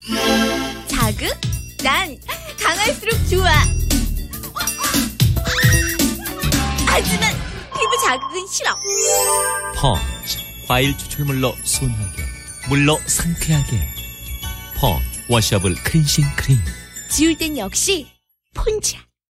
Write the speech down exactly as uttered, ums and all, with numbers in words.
자극? 난 강할수록 좋아. 하지만 피부 자극은 싫어. 펀치, 과일 추출물로 순하게, 물로 상쾌하게. 펀치 워셔블 클렌싱 크림. 지울 땐 역시 폰치야.